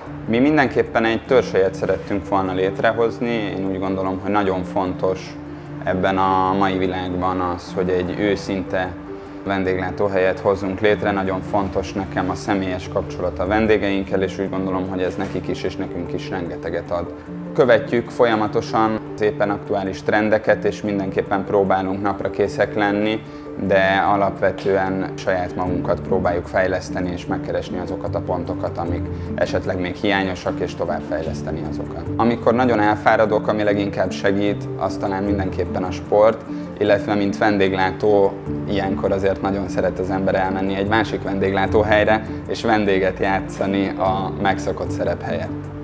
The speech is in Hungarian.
Mi mindenképpen egy törzshelyet szerettünk volna létrehozni. Én úgy gondolom, hogy nagyon fontos ebben a mai világban az, hogy egy őszinte vendéglátóhelyet hozzunk létre. Nagyon fontos nekem a személyes kapcsolat a vendégeinkkel, és úgy gondolom, hogy ez nekik is és nekünk is rengeteget ad. Követjük folyamatosan az éppen aktuális trendeket, és mindenképpen próbálunk napra készek lenni, de alapvetően saját magunkat próbáljuk fejleszteni és megkeresni azokat a pontokat, amik esetleg még hiányosak, és továbbfejleszteni azokat. Amikor nagyon elfáradok, ami leginkább segít, az talán mindenképpen a sport, illetve mint vendéglátó ilyenkor azért nagyon szeret az ember elmenni egy másik vendéglátóhelyre, és vendéget játszani a megszokott szerep helyett.